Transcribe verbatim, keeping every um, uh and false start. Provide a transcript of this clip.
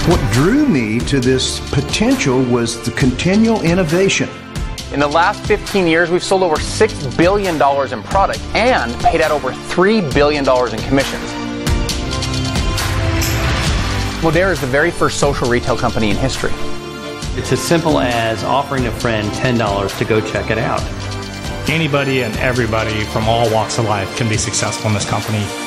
What drew me to this potential was the continual innovation. In the last fifteen years, we've sold over six billion dollars in product and paid out over three billion dollars in commissions. Modere is the very first social retail company in history. It's as simple as offering a friend ten dollars to go check it out. Anybody and everybody from all walks of life can be successful in this company.